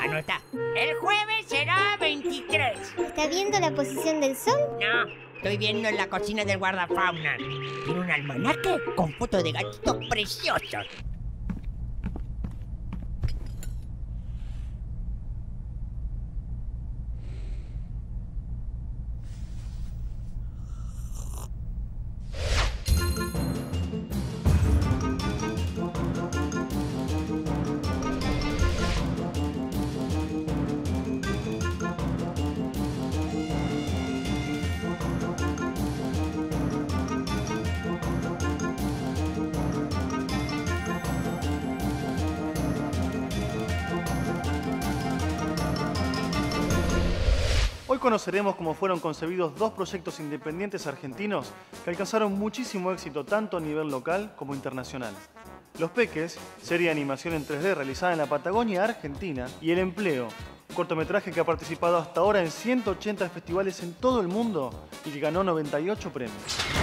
Anota. El jueves será 23. ¿Está viendo la posición del sol? No, estoy viendo en la cocina del guardafauna. Tiene un almanaque con fotos de gatitos preciosos. Hoy conoceremos cómo fueron concebidos dos proyectos independientes argentinos que alcanzaron muchísimo éxito tanto a nivel local como internacional. Los Peques, serie de animación en 3D realizada en la Patagonia Argentina, y El Empleo, un cortometraje que ha participado hasta ahora en 180 festivales en todo el mundo y que ganó 98 premios.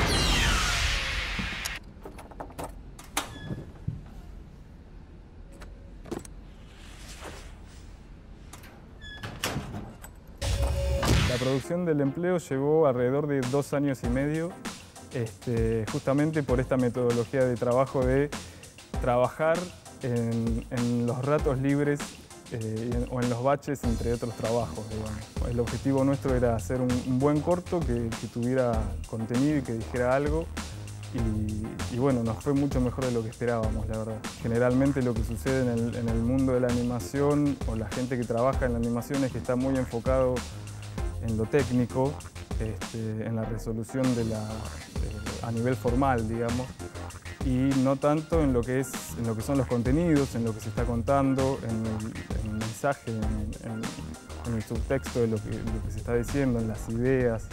La producción del Empleo llevó alrededor de 2 años y medio, justamente por esta metodología de trabajo de trabajar en los ratos libres o en los baches entre otros trabajos, digamos. El objetivo nuestro era hacer un buen corto que tuviera contenido y que dijera algo. Y bueno, nos fue mucho mejor de lo que esperábamos, la verdad. Generalmente lo que sucede en el mundo de la animación o la gente que trabaja en la animación es que está muy enfocado en lo técnico, en la resolución a nivel formal, digamos, y no tanto en lo que son los contenidos, en lo que se está contando, en el mensaje, en el subtexto de lo que se está diciendo, en las ideas.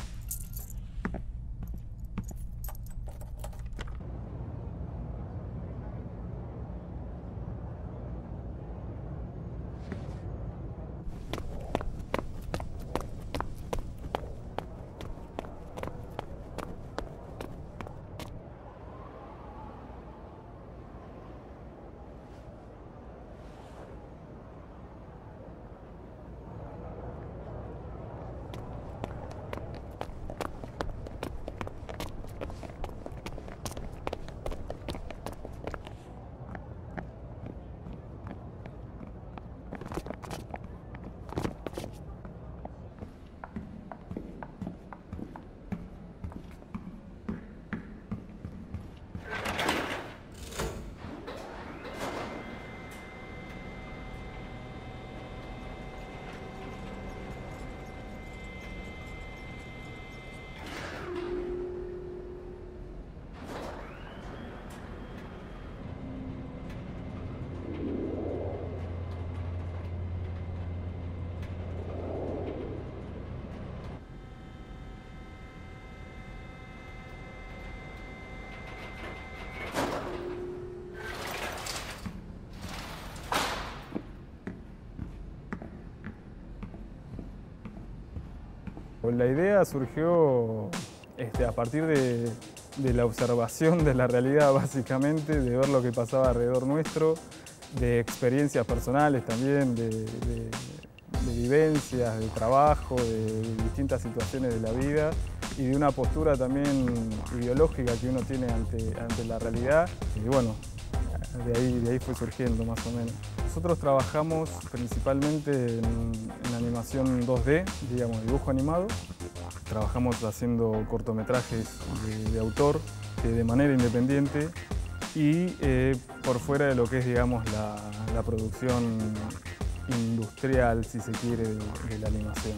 La idea surgió a partir de la observación de la realidad, básicamente, de ver lo que pasaba alrededor nuestro, de experiencias personales también, de vivencias, de trabajo, de distintas situaciones de la vida y de una postura también ideológica que uno tiene ante la realidad. Y bueno, de ahí fue surgiendo más o menos. Nosotros trabajamos principalmente en animación 2D, digamos, dibujo animado. Trabajamos haciendo cortometrajes de autor de manera independiente y por fuera de lo que es, digamos, la producción industrial, si se quiere, de la animación.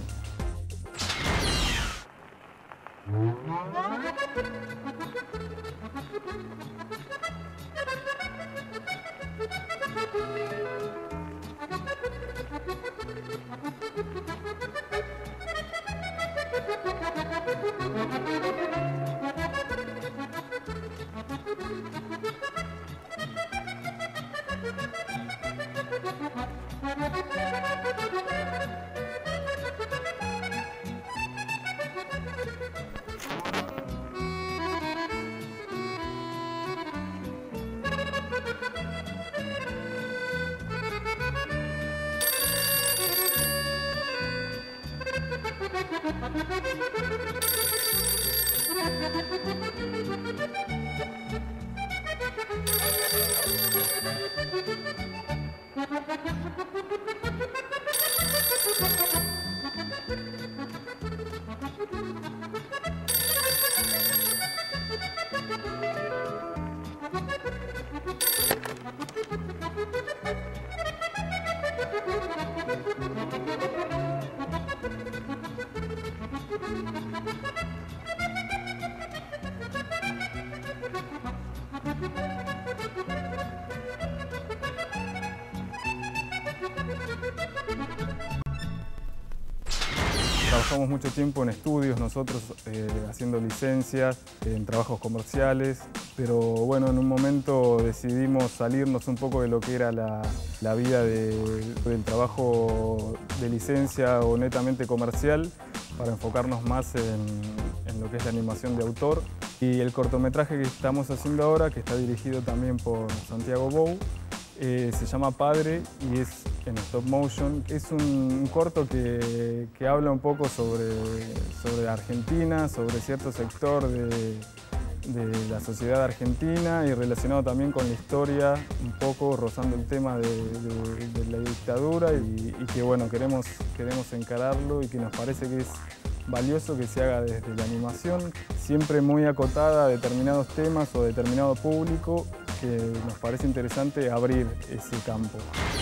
Trabajamos mucho tiempo en estudios nosotros, haciendo licencias, en trabajos comerciales, pero bueno, en un momento decidimos salirnos un poco de lo que era la vida del trabajo de licencia o netamente comercial para enfocarnos más en lo que es la animación de autor. Y el cortometraje que estamos haciendo ahora, que está dirigido también por Santiago Bou, se llama Padre y es en stop motion. Es un corto que habla un poco sobre Argentina, sobre cierto sector de la sociedad argentina y relacionado también con la historia, un poco rozando el tema de la dictadura y que bueno, queremos encararlo y que nos parece que es valioso que se haga desde la animación, siempre muy acotada a determinados temas o determinado público, que nos parece interesante abrir ese campo.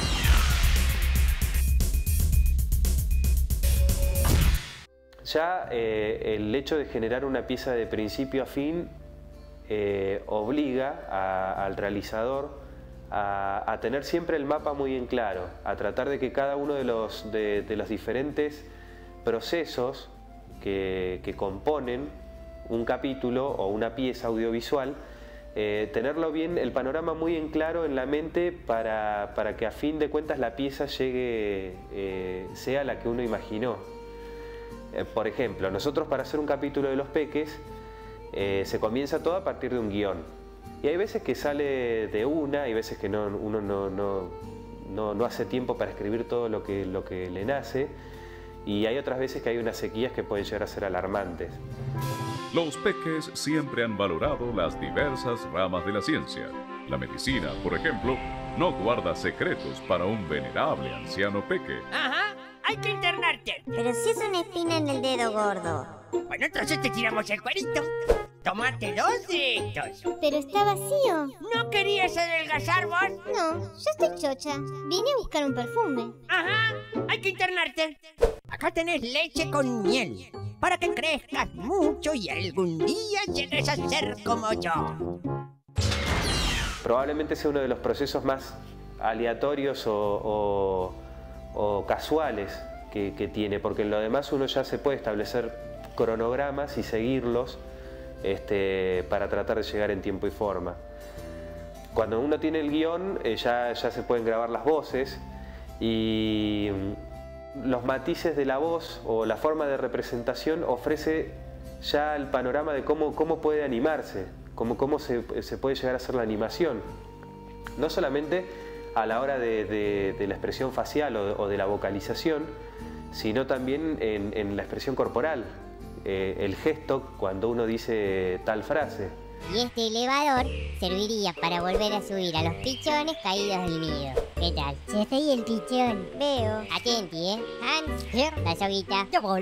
Ya el hecho de generar una pieza de principio a fin obliga al realizador a tener siempre el mapa muy en claro, a tratar de que cada uno de los diferentes procesos que componen un capítulo o una pieza audiovisual, tenerlo bien, el panorama muy en claro en la mente para que a fin de cuentas la pieza llegue, sea la que uno imaginó. Por ejemplo, nosotros para hacer un capítulo de Los Peques se comienza todo a partir de un guión. Y hay veces que sale de una, hay veces que uno no hace tiempo para escribir todo lo que le nace, y hay otras veces que hay unas sequías que pueden llegar a ser alarmantes. Los Peques siempre han valorado las diversas ramas de la ciencia. La medicina, por ejemplo, no guarda secretos para un venerable anciano peque. Ajá, hay que internarte. Pero si es una espina en el dedo gordo. Bueno, entonces te tiramos el cuerito. Tómate 2 de estos. Pero está vacío. ¿No querías adelgazar vos? No, yo estoy chocha. Vine a buscar un perfume. Ajá, hay que internarte. Acá tenés leche con miel, para que crezcas mucho y algún día llegues a ser como yo. Probablemente sea uno de los procesos más aleatorios o casuales que tiene, porque en lo demás uno ya se puede establecer cronogramas y seguirlos para tratar de llegar en tiempo y forma. Cuando uno tiene el guión, ya se pueden grabar las voces y los matices de la voz o la forma de representación ofrece ya el panorama de cómo puede animarse, cómo se puede llegar a hacer la animación. No solamente a la hora de la expresión facial o de la vocalización, sino también en la expresión corporal, el gesto cuando uno dice tal frase. Y este elevador serviría para volver a subir a los pichones caídos del nido. ¿Qué tal? Yo soy el pichón. Veo. Atenti, ¿eh? Hans, la soguita. Yo voy.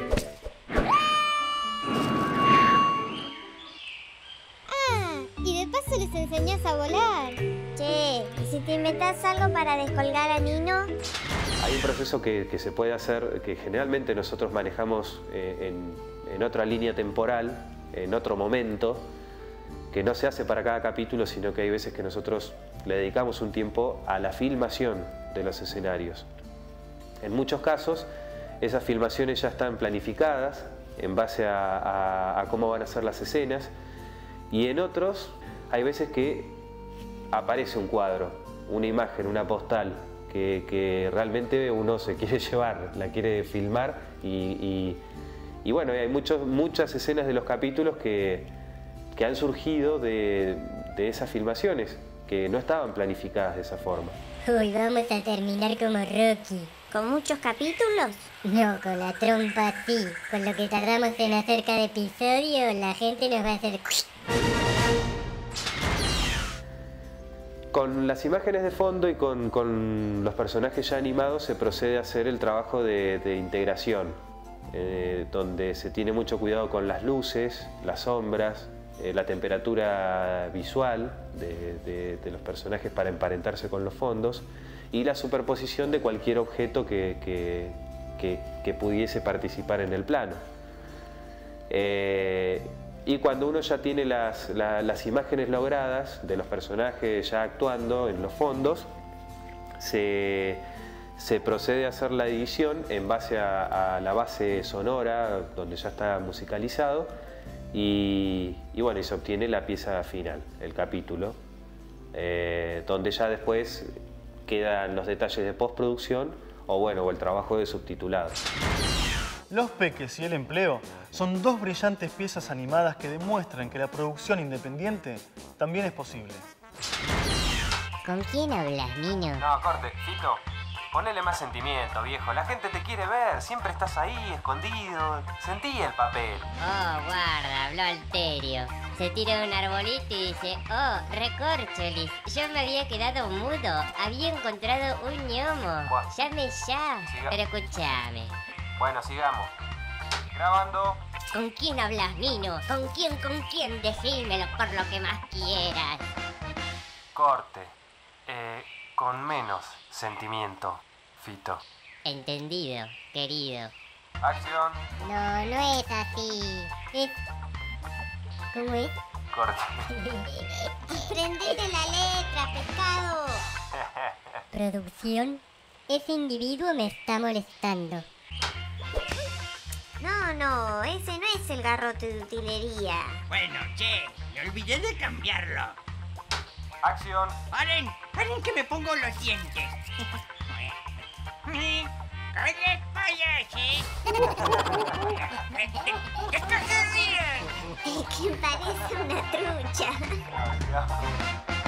Ah, y de paso les enseñás a volar. Che, ¿y si te inventás algo para descolgar a Nino? Hay un proceso que se puede hacer, que generalmente nosotros manejamos en otra línea temporal, en otro momento, que no se hace para cada capítulo, sino que hay veces que nosotros le dedicamos un tiempo a la filmación de los escenarios. En muchos casos, esas filmaciones ya están planificadas en base a cómo van a ser las escenas, y en otros hay veces que aparece un cuadro, una imagen, una postal, que realmente uno se quiere llevar, la quiere filmar, y bueno, hay muchas escenas de los capítulos que han surgido de esas filmaciones, que no estaban planificadas de esa forma. Hoy vamos a terminar como Rocky. ¿Con muchos capítulos? No, con la trompa así. Con lo que tardamos en hacer cada episodio, la gente nos va a hacer... Con las imágenes de fondo y con los personajes ya animados se procede a hacer el trabajo de integración, donde se tiene mucho cuidado con las luces, las sombras, la temperatura visual de los personajes para emparentarse con los fondos, y la superposición de cualquier objeto que pudiese participar en el plano. Y cuando uno ya tiene las imágenes logradas de los personajes ya actuando en los fondos, se procede a hacer la edición en base a la base sonora donde ya está musicalizado y bueno, y se obtiene la pieza final, el capítulo, donde ya después quedan los detalles de postproducción o el trabajo de subtitulado. Los Peques y el empleo son dos brillantes piezas animadas que demuestran que la producción independiente también es posible. ¿Con quién hablas, Nino? No, corte, Fito. Ponele más sentimiento, viejo. La gente te quiere ver. Siempre estás ahí, escondido. Sentí el papel. Oh, guarda, habló Alterio. Se tira de un arbolito y dice, oh, recorcholis, yo me había quedado mudo. Había encontrado un gnomo. Buah. Llame ya. Siga. Pero escúchame. Bueno, sigamos. Grabando. ¿Con quién hablas, Nino? ¿Con quién? Decímelo por lo que más quieras. Corte. Con menos sentimiento, Fito. Entendido, querido. Acción. No, no es así. Es... ¿Cómo es? Corte. ¡Prendete la letra, pescado! Producción. Ese individuo me está molestando. No, ese no es el garrote de utilería. Bueno, che, me olvidé de cambiarlo. Acción. ¡Paren! ¡Paren que me pongo los dientes! ¡Cállate, payaso! ¡Esto se ríen! Que parece una trucha.